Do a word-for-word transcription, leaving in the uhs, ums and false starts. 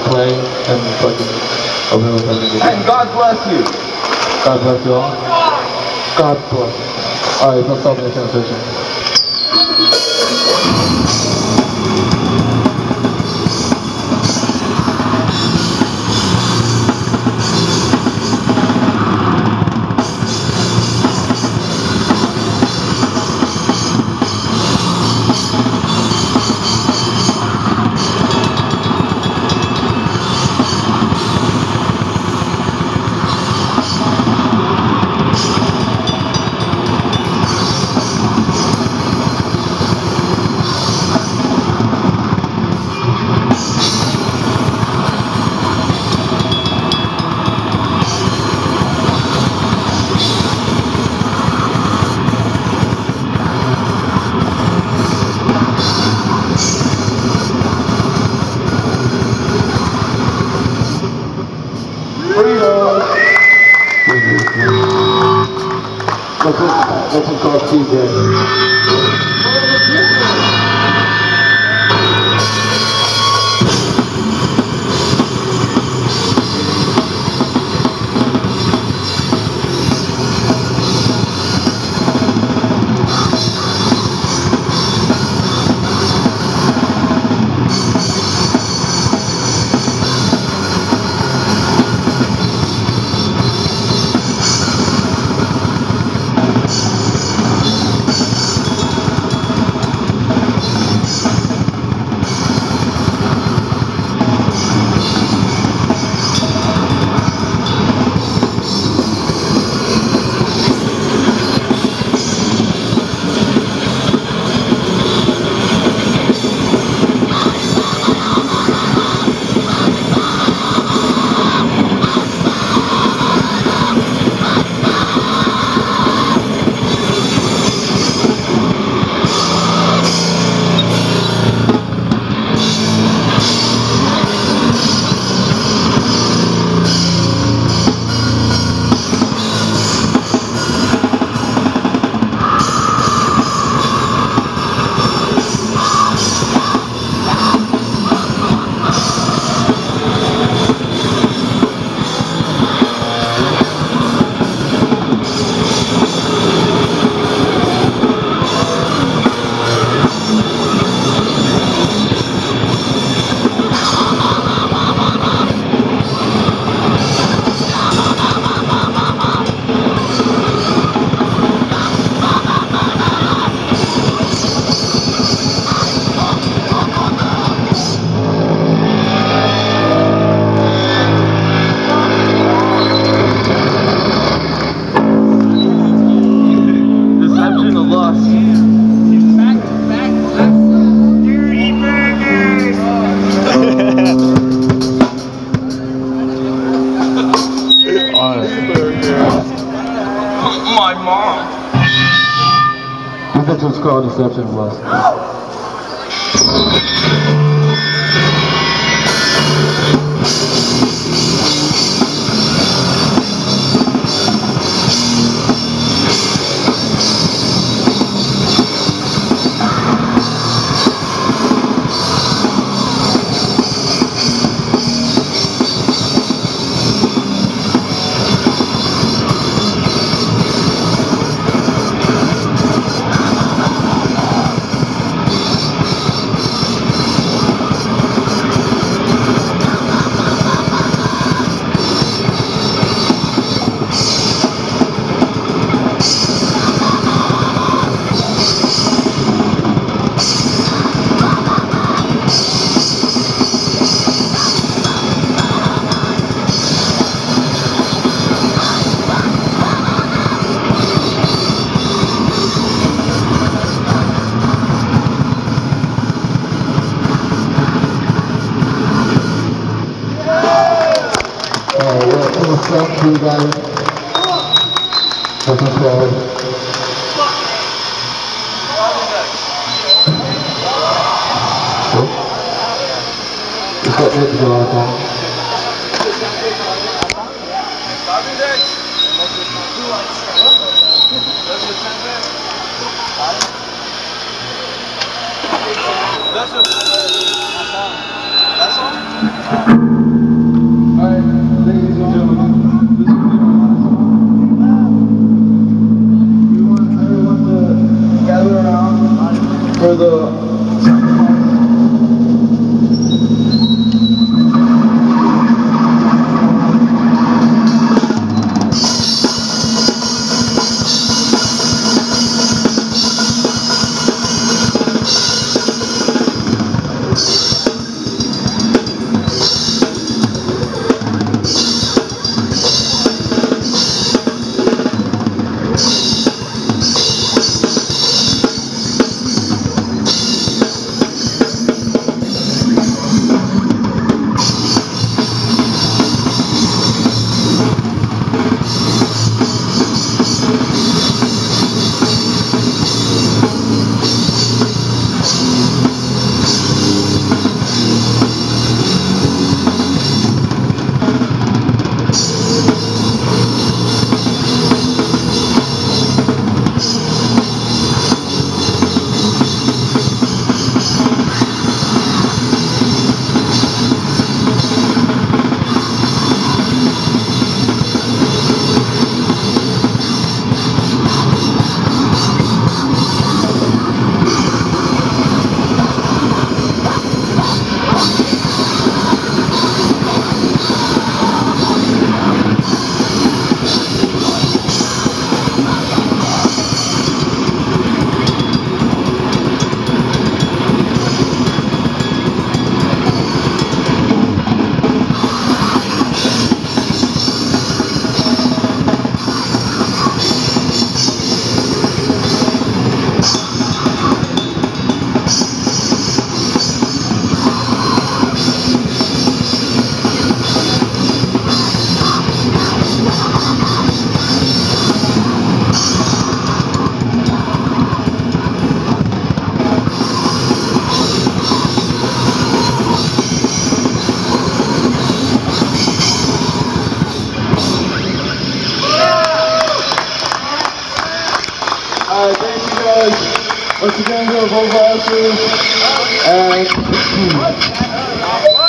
play and fucking open up everything. And God bless you. God bless you all. God bless. Alright, let's stop the transition. Let's just call T J. My mom. I think it's called Deception of Lust. Thank you guys. This is called Is that it, Jonathan? That's all? Alright, ladies and gentlemen, this will be our last song. We want everyone to gather around for the sacrifice. Alright, thank you guys. Once again, go vote for us. And